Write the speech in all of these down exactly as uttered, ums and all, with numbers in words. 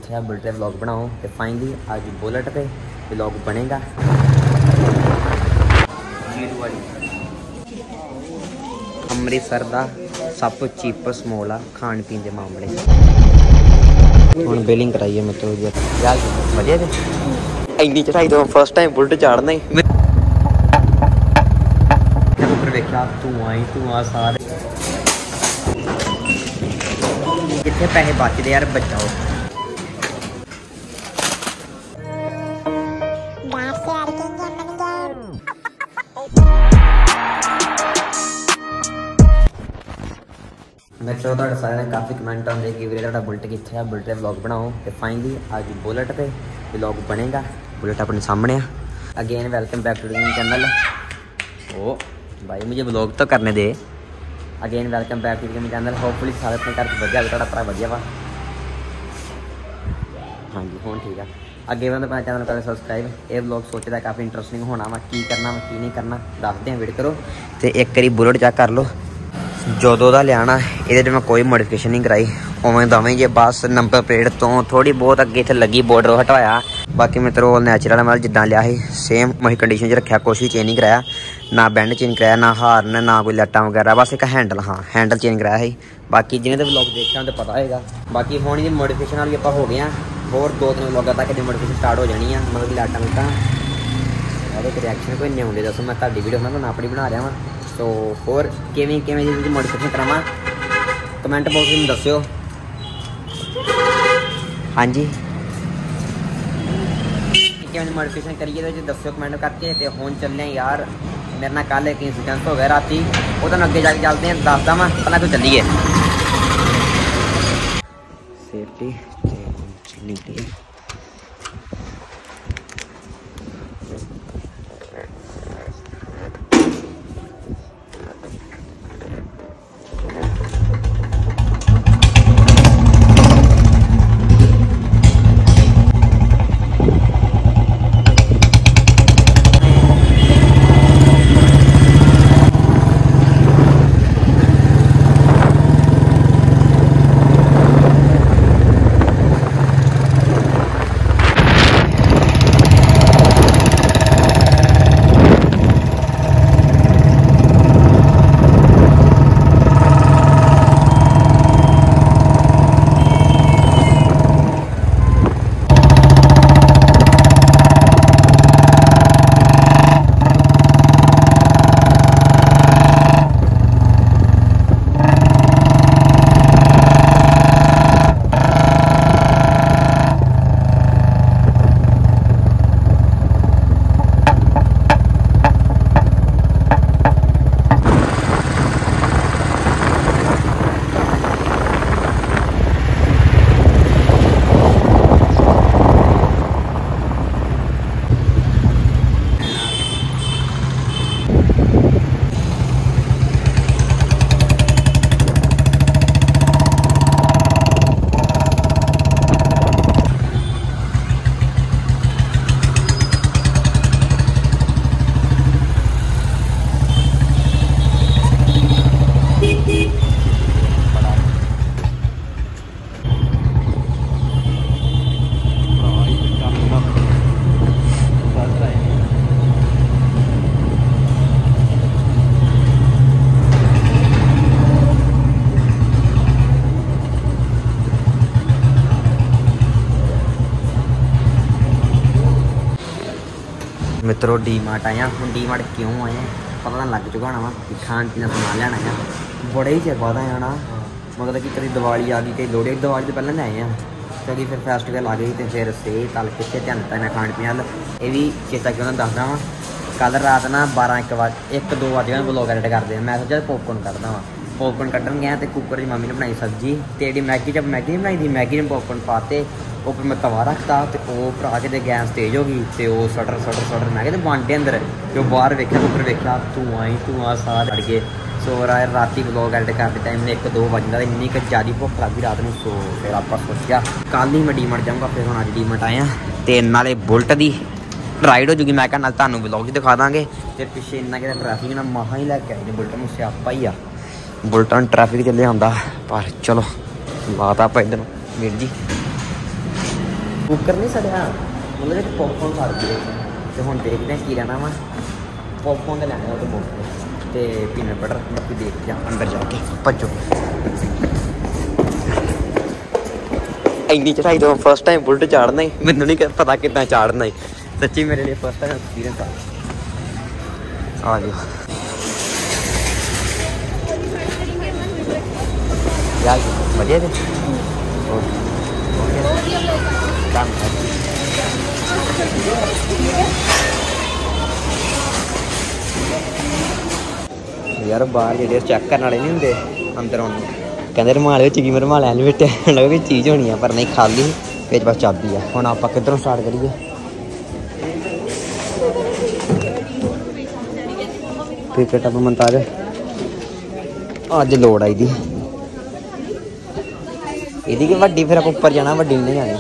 कितने बुलेट का व्लॉग बनाओ। तो फाइनली आज बुलेट पे व्लॉग बनेगा। अमृतसर का सब तो चीपेस्ट मॉल आ खाण पीन के मामले हुण बिलिंग कराइए मतलब यार वधिया जी इन्नी चढ़ाई तो फर्स्ट टाइम बुलेट चाड़ना ही ऊपर वेखा धुआं ही धुआं सारे कितने पैसे बचते यार बचाओ। मैं चौदह सारे काफ़ी कमेंट आते कि वीरे बुलेट कितने बुलेट व्लॉग बनाओ। तो फाइनली आज बुलेट पे व्लॉग बनेगा। बुलेट अपने सामने again welcome back to channel. ओ भाई मुझे व्लॉग तो करने दे। अगेन वेलकम बैक टू मेरे चैनल। होपफुली सारे अपने घर वधिया तुहाडा भरा वधिया वा। हाँ जी हुण ठीक है। अगे मैं अपना चैनल कर सबसक्राइब। ये व्लॉग सोचता काफ़ी इंटरस्टिंग होना वा की करना वा की नहीं करना दसते हैं वेट करो। तो एक बारी बुलेट चेक कर लो जो का लिया ये मैं कोई मोडिफिकेशन नहीं कराई उवें दवें जे बस नंबर प्लेट तो थोड़ी बहुत अगे इतने लगी बॉर्डर हटाया। बाकी मैं तेरे नैचुरल मतलब जिदा लिया सेम वही कंडीशन रखा कुछ भी चेंज नहीं कराया ना बैंड चेंज कराया ना हार्न ना कोई लाइटा वगैरह बस एक हैंडल हाँ हैंडल चेंज कराया है। बाकी जिन्हें तो व्लॉग देखा तो पता होगा। बाकी हुण ये मोडिफिकेशन वाली आप हो गए हैं होर दो तीन व्लॉगां तक मोडिफिकेशन स्टार्ट हो जानी है मतलब कि लाइटा लूटा और एक रिएक्शन कोई नहीं आते दसो मैं तुहाडी वीडियो मैं अपनी बना रहा वहाँ। तो होर किवें किवें जी मोडिफिकेशन करावां कमेंट बॉक्स में दस्यो। हाँ जी किवें मोडिफिकेशन करिए तो दस्यो कमेंट करके। तो हुण चले यार मेरे ना कल एक इंसीडेंट हो गया राती वो तो अगे जाके चलते हैं दसदा वा पहला तो चलिए सेफ्टी चलिए। मित्रों डी मार्ट आया हूँ। डी मार्ट क्यों आए पता लग चुका होना वा खान पीना समान लेना है बड़े ही चिर बाद आया ना मतलब कि कभी दिवाली आ गई कई लोहड़ी दिवाली तो पहले ले आए हैं कभी फिर फैसटिवल आ गई तो फिर से तल पिछले ध्यान दिता मैं खाने पीने वाल ये भी चेता क्यों दसदा वा। कल रात ना बारह एक बज एक दो बजे ब्लॉग एडिट करते मैं सोचा पॉपकॉर्न कटदा वा पॉपकॉर्न कट्टन गया तो कुकर च मम्मी ने बनाई सब्जी तो जी मैगी जब मैगी नहीं बनाई थी मैगी ने पॉपकॉर्न पाते उपर मैं तवा रखता तो वह भरा के गैस तेज हो गई तो वह सटर सटर सटर मैं कहते बांटे अंदर जो बाहर वेख्या उपर वेख्या धुआं ही धुआं सारे अड़ गए। सो राती व्लॉग एडिट करते टाइम एक दो बजता इन्नी क ज़्यादा भुख लगी रात में। सो फिर आप सोचा कल ही मैं डी मार्ट जाऊँगा फिर हम अज डी मार्ट आए हैं तो नाले बुलेट की राइड हो जूगी मैं क्या तुम व्लॉग दिखा देंगे। फिर पिछले इन्ना कि ट्रैफिक ना महा ही लैके आए बुलेट में स्यापा ही आ बुलेटा ट्रैफिक चले आता पर चलो लाता आप इधर वीर जी कुकर नहीं सड़िया मतलब एक पॉपकॉर्न सड़ गए तो हम देखते हैं की लेना वा पॉपकॉर्न तो लैने तो मुफ्त तो पीनट बटर बाकी देखते हैं अंदर जाके भजो इन्नी चढ़ाई तो फर्स्ट टाइम बुलेट चाड़ना ही मैंने नहीं पता कितना चाड़ना ही सच्ची मेरे लिए फर्स्ट टाइम एक्सपीरियंस आ गया यार बढ़िया थे काम यार बाहर जेडे चेक करने वाले नहीं होंगे अंदर आने कहते रुमाल की मैं रुमाल नहीं बेटे लगे कोई चीज़ होनी है पर नहीं खाली बिच बस चाबी है हम आप किधरों स्टार्ट करिए क्रिकेट अब मुमताज अज लोड़ आई दी यदि कि वड्डी फिर आप ऊपर जाना वड्डी नहीं जानी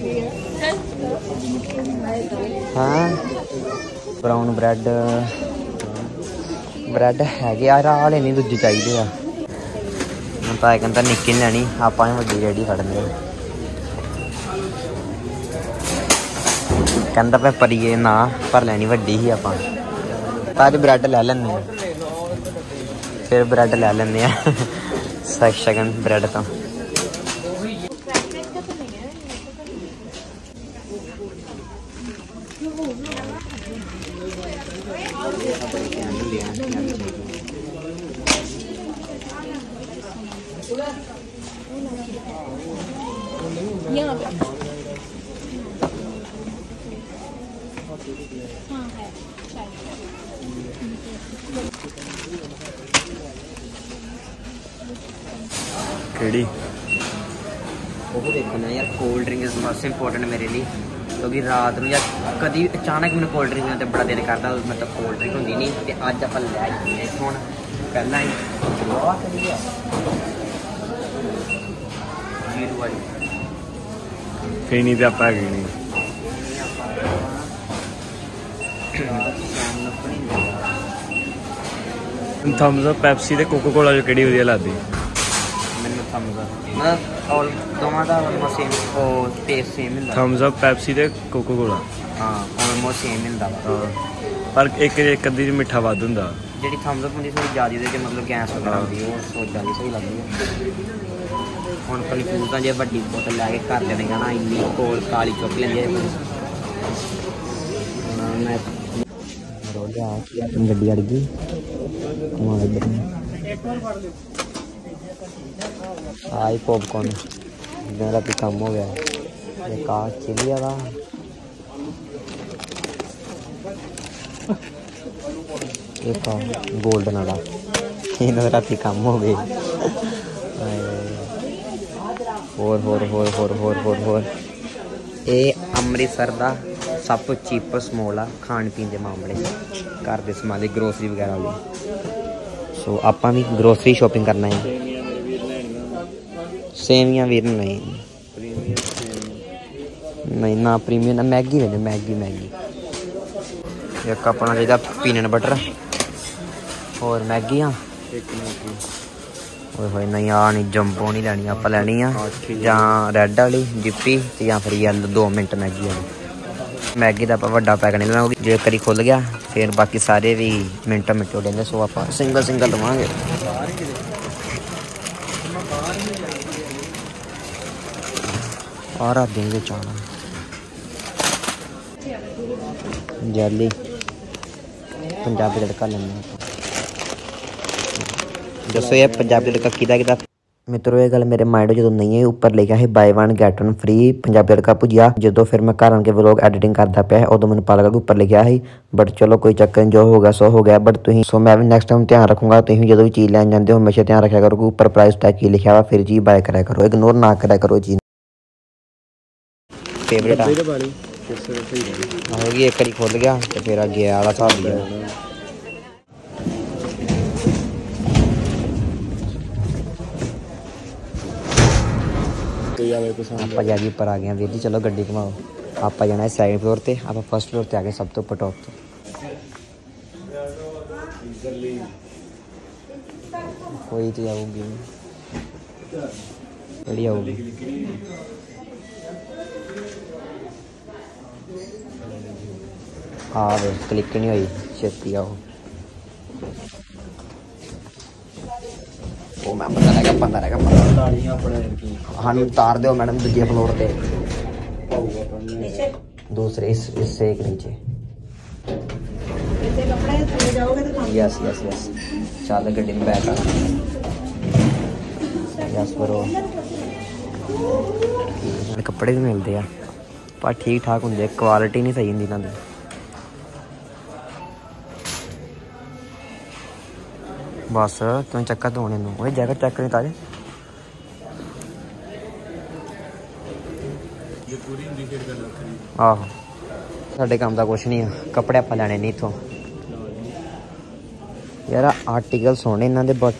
हाँ ब्राउन ब्रैड ब्रैड है यार आ लेनी दूजी चाहिए आ ताया कहता निक्की नहीं लैनी आप वड्डी रेडी फड़ने कहता पे परिए ना पर लैनी वड्डी ही आप ताज ब्रैड लै लैने फिर ब्रैड लै लैने सेकंड ब्रैड तो केड़ी वो देखना यार कोल्ड ड्रिंक सबसे इंपॉर्टेंट मेरे लिए क्योंकि रात में या कभी अचानक मैंने कोल्ड ड्रिंक तो बड़ा दिल करता मतलब कोल्ड ड्रिंक होंगी नहीं तो अज आप लै हूँ पहला ही जीरो वाली पीनी तो आप नहीं थम्स अप पेप्सी ते कोका कोला जो केड़ी वधिया लगदी थम्स अप पेप्सी ते कोका कोला हाँ ऑलमोस्ट सेम मिलता पर एक एक अद्धी मिठा वध हुंदा जी थम्स अप होंगी थोड़ी ज़्यादा दे मतलब गैस वगैरह होती है सोच ज़्यादा सही लगती है हम कन्फ्यूज हाँ जो वड्डी बोतल लैके घर चले जाना इन्नी कोल काली चुक लेंगे गड्डी अड़ गई आई पॉपकॉर्न मेरा भी कम हो गया एक आ चिली वाला एक गोल्डन वाला इन्होंने रात कम हो गई होर होर होर होर होर होर होर ये अमृतसर का सब तो चीपेस्ट मॉल आ खान पीन के मामले घर के समान की ग्रोसरी वगैरह वाली सो आप भी ग्रोसरी शॉपिंग करना है सेवियां वीर नहीं नहीं ना प्रीमियम ना मैगी लेने मैगी मैगी एक अपना चाहिए पीनट बटर और मैगी हाँ ओए होए नहीं आ नहीं जंबो नहीं लैनी आप लैनी आ जां रैड वाली जिप्पी या फिर येलो दो मिनट मैगी वाली मैगी का आप वड्डा पैक नहीं लेना जो करी खुल गया फिर बाकी सारे भी मिनटों मिनटों लेंगे सो आप सिंगल सिंगल लवांगे और आप देंगे चावल जैली पंजाबी तड़का लेना दसो ये पंजाबी तड़का किदा किदा मित्रों ये गल मेरे माइंड जो नहीं है ऊपर लिखा है buy one get one free Punjabi Tadka Bhujia जो फिर मैं घर आके व्लॉग एडिटिंग करता पाया उदों मैंने पता लगा ऊपर लिखा है बट चलो कोई चक्कर नहीं जो होगा सो हो गया बट तुम सो मैं भी नैक्सट टाइम ध्यान रखूंगा तुम जो भी चीज़ लैन जाते हो हमेशा ध्यान रखा करो कि ऊपर प्राइस टैग की लिखा हुआ फिर चीज़ बाय करा करो इग्नोर ना करा करो चीज़ फेवरेट होगी एक बारी खुल गया तो फिर अगे वाला हिसाब लिया आप जाके ऊपर आ गए वीर जी चलो गड्डी घुमाओ आप जाना है सैकेंड फ्लोर पे आप फर्स्ट फ्लोर पे आ गए सब तो ऊपर टॉप तो कोई तो आऊगी बड़ी आऊगी हाँ वे क्लिक नहीं हुई छेती आओ वो मैं बंदा रहेगा बंदा रहेगा हाँ उतार दो मैडम दूसरे फ्लोर पे दूसरे इस इससे एक नीचे यस यस यस चल गड्डी में बैठ यस बरो कपड़े भी मिलते हैं पर ठीक ठाक होंगे क्वालिटी नहीं सही होंगी इन्होंने बस तुम चक्कर धोने वही जैकेट चेक करें ताजे आहो साढ़े काम का कुछ नहीं है कपड़े आप लैने नहीं इतों यार आर्टिकल सोने इन्होंने बट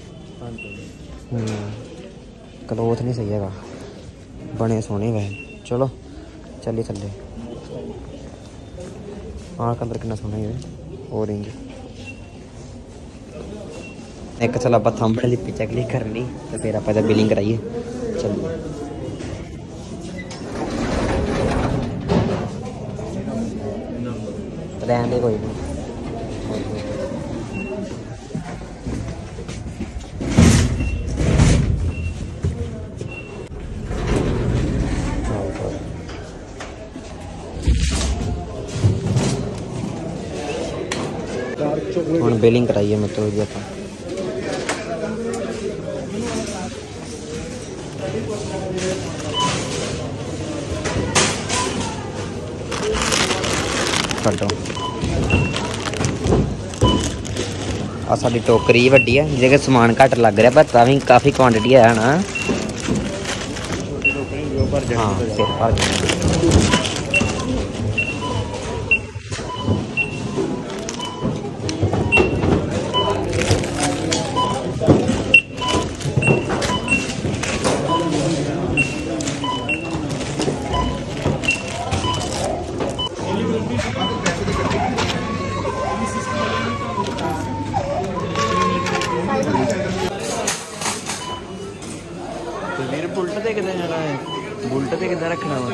क्लोथ नहीं सही है बने सोने वैसे चलो चलिए थले हाँ कलर कितना सोना है ऑरेंज एक चलो आप थंबनेल पिक्चर क्लिक करनी तो फिर आप बिलिंग कराइए चलिए रहने कोई नहीं हम बिलिंग कराइए मतलब जी आप कटो आ साडी टोकरी वड्डी है जिहदे समान घट लग रहा पर तां भी काफ़ी क्वांटिटी है ना हाँ सिर भर बुलट ते कितने जाना है बुलट ते कितना रखना वा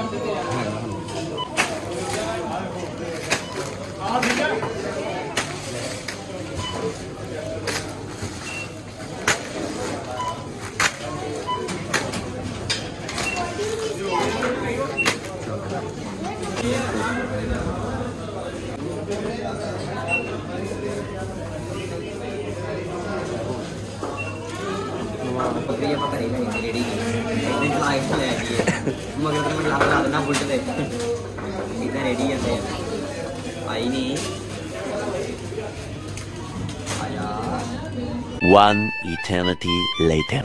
One eternity later.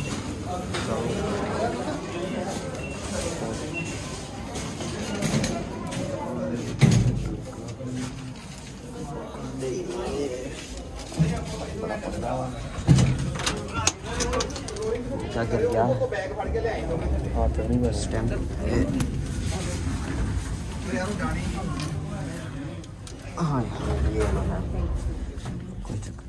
क्या कर गया हाँ तो नहीं बस टाइम हाँ ये कोई चक्कर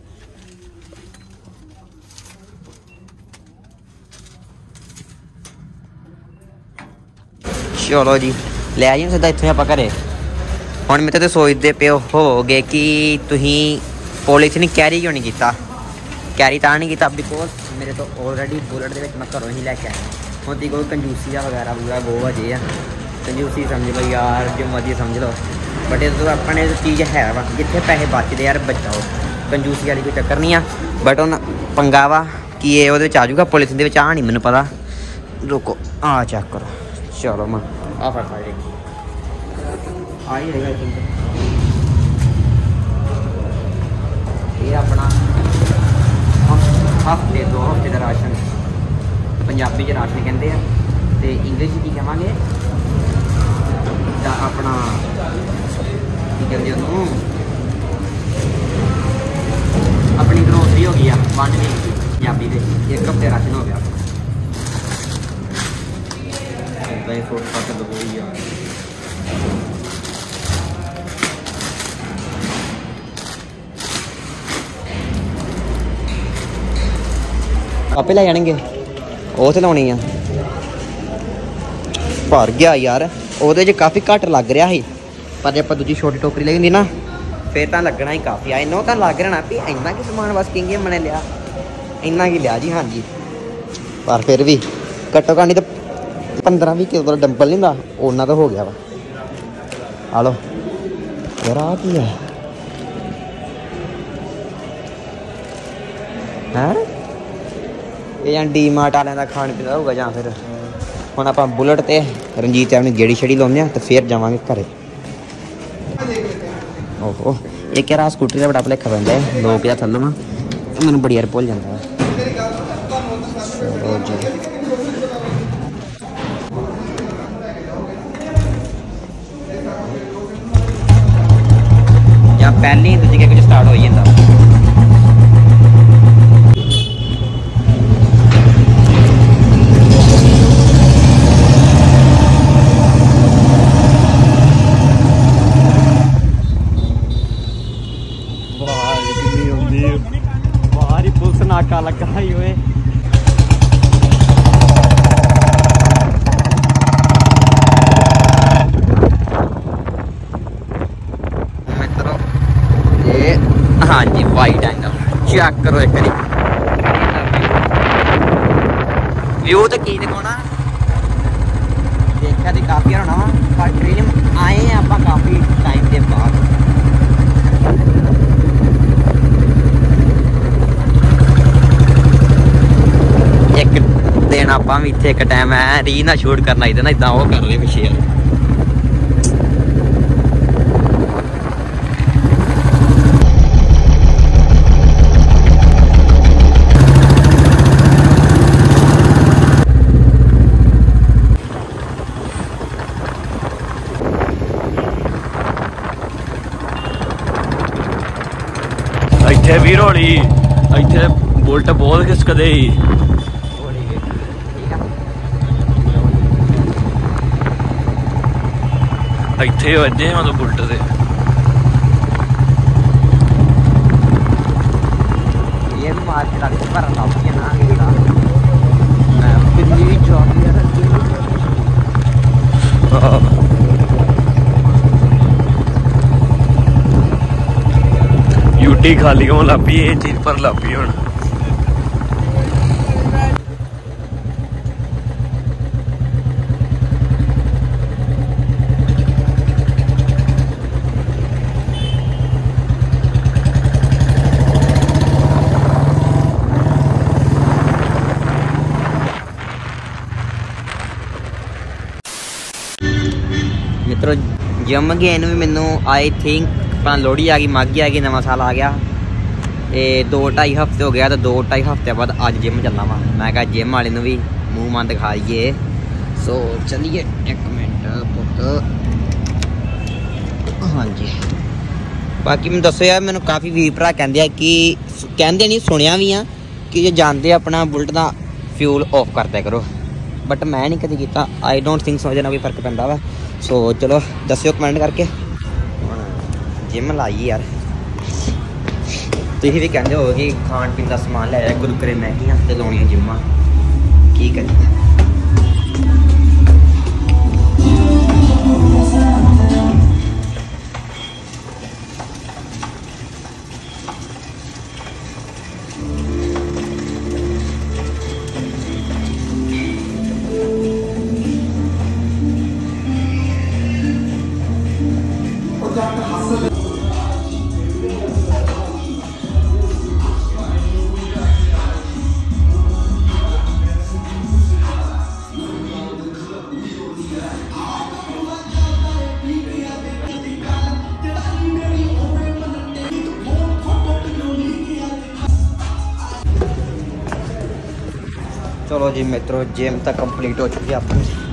चलो जी ले आइए सीधा इतने आप घरे हम मैं तो सोचते पे हो गए कि तुम पॉलीथीन कैरी क्यों नहीं किया कैरी तो नहीं किया बिकॉज मेरे तो ऑलरेडी बुलेट के मैं घरों ही लैके आया हूँ ती कोई कंजूसी वगैरह वगैरह वो अजे है कंजूसी समझ लो यार जो मर्जी समझ लो बट तो अपने चीज़ है वा जिथे पैसे बचते यार बचाओ कंजूसी वाली कोई चक्कर नहीं है बट हम पंगा वा कि ये वो आ जाऊगा पॉलीथीन के आ नहीं मैंने पता रुको आ चेक करो चलो मैं आ फट आ ही रहेगा ये अपना हफ्ते दो हफ्ते का राशन पंजाबी च राशन कहते हैं तो इंग्लिश की कहेंगे अपना की कहते उन्होंने अपनी ग्रोसरी हो गई है वन वीक की पंजाबी के एक हफ्ते राशन हो गया फोट तक दो आपे लै जाएंगे वो तो लानी है भर गया यार वो काफ़ी घट लग रहा है पर जब दूजी छोटी टोकरी लगी ना फिर तो लगना ही काफ़ी आ इन्हों तो लग रहा भी इन्ना कि समान बस किंगे मैंने लिया इन्ना की लिया जी हाँ जी पर फिर भी घट्टो घट्ट नहीं तो पंद्रह भी किलो डंबल नहीं होंगे उन्ना तो हो गया वा आलो यार आ की है हैं ये जां डी मार्ट वाले का खान पीन होगा जां फिर हुण आपां बुलेट ते रंजीत एवनी गेड़ी छड़ी लाउने तो फिर जावांगे घरे ओहो ये क्या स्कूटरी का बड़ा भुलेखा पैंदा है लोग या थल्लों ना मैनू बड़ी यार भुल जाता है चलो जी या पहले ही दूजी कुछ स्टार्ट हो जाता बाहर ही पुलिस नाका लगा ही हुए मित्रों ये हाँ जी वाइड एंगल चेक करो एक बारी व्यू तो की दिखाना देखा तो काफ़ी होना वा पर ट्रेन आए हैं आप काफ़ी टाइम के बाद एक दिन आप भी इतने एक टाइम है री ना शूट करना इतना इतना वो कर रहे पिछे ਇੱਥੇ ਵੀ ਰੋਲੀ ਇੱਥੇ ਬੁਲਟ ਬਹੁਤ ਖਿਸਕਦੇ ਹੀ ਇੱਥੇ ਵੱਜੇ ਮਤਲਬ ਬੁਲਟ ਦੇ ये भी मार के रख पर लाती है ना मैं बिल्ली जॉब भी रखी यूटी खाली होन लग पई ये चीज पर लग पई हुण मित्रों जिम गए भी मैनू आई थिंक अपना लोहड़ी आ गई माघी आ गई नवा साल आ गया ये दो ढाई हफ्ते हो गया तो दो ढाई हफ्ते बाद अज जिम चलना वा मैं कहा जिम वाले भी मूँह मन दिखाइए सो चलिए एक मिनट पुत हाँ जी बाकी मैं दसो यार मैंने काफ़ी वीर भरा कहते कि कहते नहीं सुनिया भी हाँ कि जो जानते अपना बुलेट का फ्यूल ऑफ कर दिया करो बट मैं नहीं कभी किया आई डोंट थिंक समझना कोई फर्क पैंदा वा सो चलो दस्यो कमेंट करके जिम लाइए यार तुम भी कहते हो कि खान पीन का समान लिया गुरकुरे मैगियां ते लाउणियां जिम्मां की करिए चलो जी मित्रों जिम तक कंप्लीट हो चुकी है अपनी